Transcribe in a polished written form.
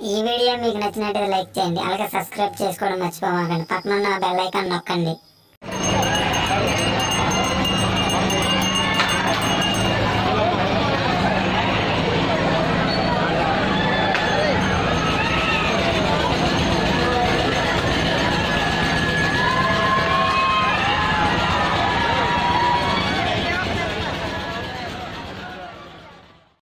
ఈ వీడియో మీకు నచ్చినట్లయితే లైక్ చేయండి, అలాగే సబ్స్క్రైబ్ చేసుకోవడం మర్చిపోమాకండి, పక్కన ఉన్న బెల్ ఐకాన్ నొక్కండి.